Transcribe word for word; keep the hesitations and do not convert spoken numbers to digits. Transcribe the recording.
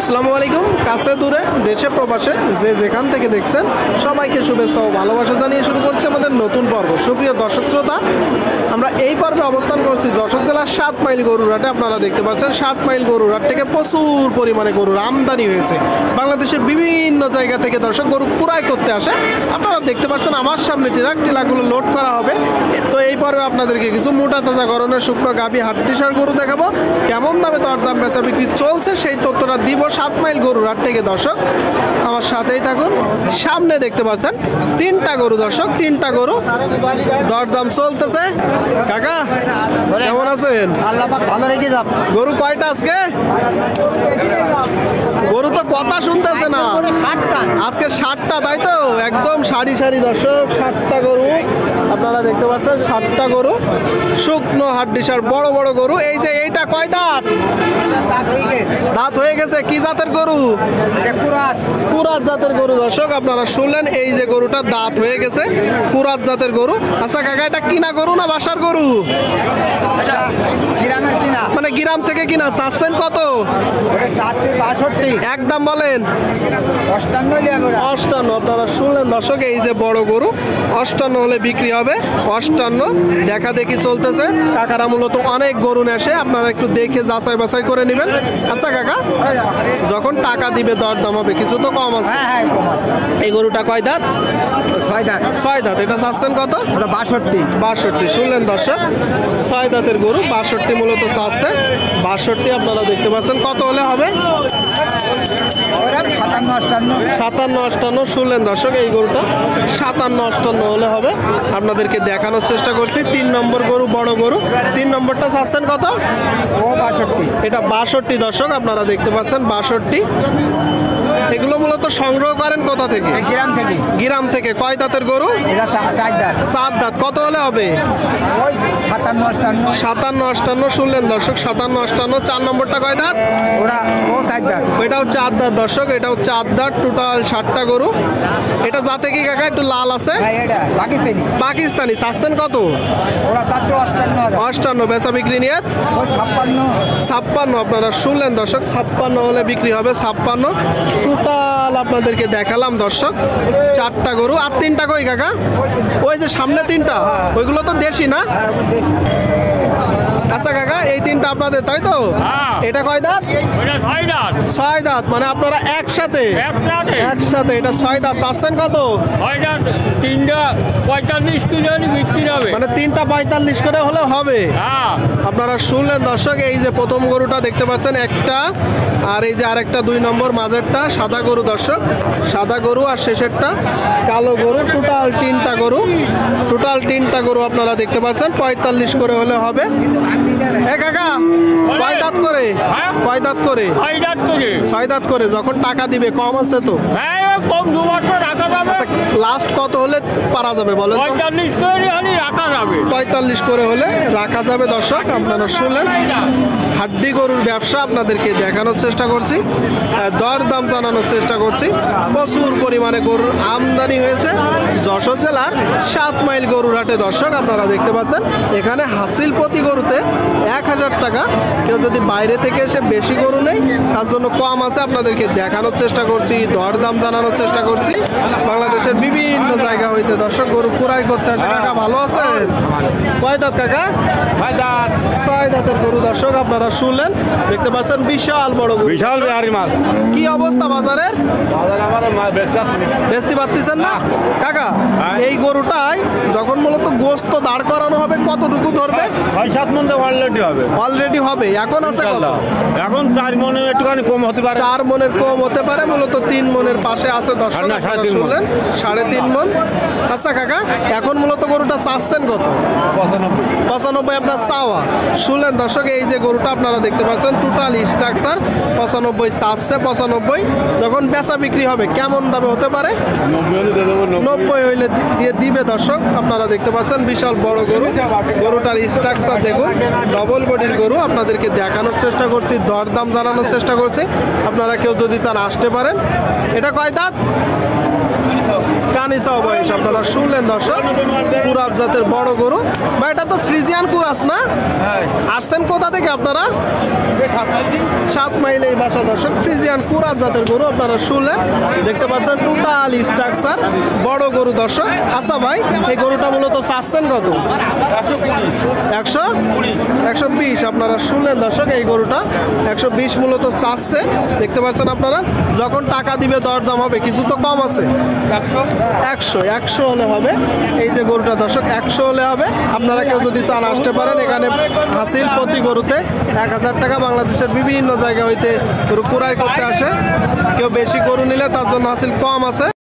আসসালামু আলাইকুম। কাছে দূরে দেশে প্রবাসে যে যেখান থেকে দেখছেন সবাইকে শুভেচ্ছা ও ভালোবাসা জানিয়ে শুরু করছি আমাদের নতুন পর্ব। সুপ্রিয় দর্শক শ্রোতা, আমরা এই পর্বে অবস্থান করছি যশোর জেলার সাত মাইল গরুরহাটে। আপনারা দেখতে পাচ্ছেন সাত মাইল গরুরহাট থেকে প্রচুর পরিমাণে গরুর আমদানি হয়েছে। বাংলাদেশের বিভিন্ন জায়গা থেকে দর্শক গরু ক্রয় করতে আসে। আপনারা দেখতে পাচ্ছেন আমার সামনে ট্রাক টেলাগুলো লোড করা হবে। তো এই পর্বে আপনাদেরকে কিছু মোটা তাজা গরনের শুকনো গাভী হাট্টিসার গরু দেখাবো। কেমন দামে দরদাম বেচা বিক্রি চলছে সেই তথ্যটা দিব সাত মাইল গরুরহাট থেকে। দর্শক আমার সাথেই থাকুন। সামনে দেখতে পাচ্ছেন তিনটা গরু দর্শক, তিনটা গরু দরদাম চলতেছে। কাকা কেমন আছেন? আল্লাহ পাক ভালো রেখে যান। গরু কয়টা আজকে? গরু তো কথা শুনতেছে না। আজকে ষাটটা, তাই তো? একদম সারি সারি দর্শক, ষাটটা গরু আপনারা দেখতে পাচ্ছেন। ষাটটা গরু শুকনো হাড্ডিসার বড় বড় গরু। এই যে এইটা কয় দাঁত? দাঁত হয়ে গেছে। কি জাতের গরু? কুরাত জাতের গরু দর্শক আপনারা শুনলেন। এই যে গরুটা দাঁত হয়ে গেছে, কুরাত জাতের গরু। আচ্ছা কাকা, এটা কিনা গরু না বাসার গরু? মানে গ্রাম থেকে কিনা। চাচ্ছেন কত? একদম বলেন। অষ্টান্ন। আপনারা শুনলেন দর্শক, এই যে বড় গরু অষ্টান্ন হলে বিক্রি হবে। অষ্টান্ন দেখা দেখি চলতেছে। কাকারা মূলত অনেক গরু নেশে, আপনারা একটু দেখে যাচাই বাছাই করে নেবেন। আচ্ছা কাকা, যখন টাকা দিবে দরদাম হবে, কিছু তো কম আছে। এই গরুটা কয় দাঁত? ছয় দাঁত। ছয় দাঁত। এটা চাচ্ছেন কত? বাষট্টি। বাষট্টি। শুনলেন দর্শক, ছয় দাঁতের গরু বাষট্টি মূলত চাচ্ছে। বাষট্টি আপনারা দেখতে পাচ্ছেন। কত হলে হবে? সাতান্ন অষ্টান্ন। সাতান্ন অষ্টান্ন। শুনলেন দর্শক, এই গরুটা সাতান্ন অষ্টান্ন হলে হবে। আপনাদেরকে দেখানোর চেষ্টা করছি। তিন নম্বর গরু বড় গরু। তিন নম্বরটা চাচ্ছেন কত? ও বাষট্টি। এটা বাষট্টি দর্শক আপনারা দেখতে পাচ্ছেন। বাষট্টি। এগুলো মূলত সংগ্রহ করেন কোথা থেকে? গ্রাম থেকে। গ্রাম থেকে। কয় দাঁতের গরু? এটা চার দাঁত। সাত দাঁত। কত হলে হবে? ওই সাতান্ন অষ্টান্ন। সাতান্ন অষ্টান্ন। শুনলেন দর্শক, সাতান্ন অষ্টান্ন। চার নম্বরটা কয় দাঁত? ওরা ও চার দাঁত। এটাও চার দাঁত দর্শক, এটাও চার দাঁত। টোটাল ষাটটা গরু। এটা যাতে কি কাকা একটু লাল আছে? এটা পাকিস্তানি। পাকিস্তানি। চাচ্ছেন কত? ওরা চাচ্ছে অষ্টান্ন। অষ্টান্ন। বেচা বিক্রি নিয়ে ওই ছাপ্পান্ন। ছাপ্পান্ন। আপনারা শুনলেন দর্শক, ছাপ্পান্ন হলে বিক্রি হবে। ছাপ্পান্ন। টোটাল আপনাদেরকে দেখালাম দর্শক চারটা গরু। আর তিনটা কই কাকা? ওই যে সামনে তিনটা, ওইগুলো তো দেশি না? আচ্ছা কাকা, এই তিনটা আপনাদের, তাই তো? এটা কয় দাঁত? ছয় দাঁত। মানে আপনারা একসাথে একসাথে এটা ছয় দাঁত। চাচ্ছেন কত? তিনটা পঁয়তাল্লিশ কিলো বিক্রি হবে। মানে তিনটা পঁয়তাল্লিশ করে হলে হবে। আপনারা শুনলেন দর্শক, এই যে প্রথম গরুটা দেখতে পাচ্ছেন একটা, আর এই যে আরেকটা দুই নম্বর মাঝেরটা সাদা গরু দর্শক, সাদা গরু, আর শেষেরটা কালো গরু। টোটাল তিনটা গরু, টোটাল তিনটা গরু আপনারা দেখতে পাচ্ছেন। পঁয়তাল্লিশ করে হলে হবে। এ কাকা, কয় দাঁত করে? কয় দাঁত করে? ছয় দাঁত করে। যখন টাকা দিবে কম আছে তো? কম দু বছর রাখা যাবে। লাস্ট কত হলে পারা যাবে বলেন? পঁয়তাল্লিশ করে হলে রাখা যাবে। পঁয়তাল্লিশ করে হলে রাখা যাবে দর্শক। আপনারা শুনলেন, হাড্ডি গরুর ব্যবসা আপনাদেরকে দেখানোর চেষ্টা করছি, দর দাম জানানোর চেষ্টা করছি। প্রচুর পরিমাণে গরুর আমদানি হয়েছে যশোর জেলার সাত মাইল গরুর হাটে দর্শক আপনারা দেখতে পাচ্ছেন। এখানে হাসিল প্রতি গরুতে এক হাজার টাকা। কেউ যদি বাইরে থেকে এসে বেশি গরু নেই, তার জন্য কম আছে। আপনাদেরকে দেখানোর চেষ্টা করছি, দর দাম জানানোর চেষ্টা করছি। বাংলাদেশের বিভিন্ন জায়গা হইতে দর্শক গরু ক্রয় করতে আসে। কাকা ভালো আছেন? কয় দাঁত কাকা? ছয় দাঁত। ছয় দাঁতের গরু দর্শক আপনারা শুনলেন, দেখতে পাচ্ছেন বিশাল বড় গরু। বিশাল বিহারি মাল। কি অবস্থা বাজারের? বেচতে পারতেছেন না কাকা? এই গরুটাই যখন মূলত গোস্ত দাঁড় করানো হবে কতটুকু ধরবে? ছয় সাত মন অলরেডি হবে। অলরেডি হবে। এখন আছে কত? এখন চার মনে একটুখানি কম হতে পারে। চার মনের কম হতে পারে। মূলত তিন মনের পাশে আছে দর্শক শুনলেন, সাড়ে তিন মন। আচ্ছা কাকা, এখন মূলত গরুটা চাচ্ছেন কত? পঁচানব্বই। পঁচানব্বই আপনার চাওয়া। শুনলেন দর্শক, এই যে গরুটা আপনারা দেখতে পাচ্ছেন টোটাল স্ট্রাকচার পঁচানব্বই চাচ্ছে। পঁচানব্বই যখন বেচা বিক্রি হবে কেমন দামে হতে পারে? নব্বই হইলে দিয়ে দিবে দর্শক। আপনারা দেখতে পাচ্ছেন বিশাল বড় গরু। গরুটার স্ট্রাকচার দেখুন, ডবল বডির গরু। আপনাদেরকে দেখানোর চেষ্টা করছি, দরদাম জানানোর চেষ্টা করছি। আপনারা কেউ যদি চান আসতে পারেন। এটা কয় দাঁত? কানিসা বয়স আপনারা শুনলেন দর্শক, কুরাজ জাতের বড় গরু। ভাই এটা তো ফ্রিজিয়ান কুরাজ না? আসছেন কোথা থেকে আপনারা? সাত মাইল এই বাসা দর্শক। ফ্রিজিয়ান কুরাজ জাতের গরু আপনারা শুনলেন, দেখতে পাচ্ছেন টোটাল স্ট্রাকচার বড় গরু দর্শক। আচ্ছা ভাই, এই গরুটা মূলত চাচ্ছেন কত? একশো একশো বিশ আপনারা শুনলেন দর্শক, এই গরুটা একশো বিশ মূলত চাচ্ছে। দেখতে পাচ্ছেন আপনারা, যখন টাকা দিবে দরদাম হবে, কিছু তো কম আছে। একশো একশো হলে হবে এই যে গরুটা দর্শক, একশো হলে হবে। আপনারা কেউ যদি চান আসতে পারেন, এখানে হাসিল প্রতি গরুতে এক হাজার টাকা বাংলাদেশের বিভিন্ন জায়গা হইতে গরু ক্রয় করতে আসে। কেউ বেশি গরু নিলে তার জন্য হাসিল কম আছে।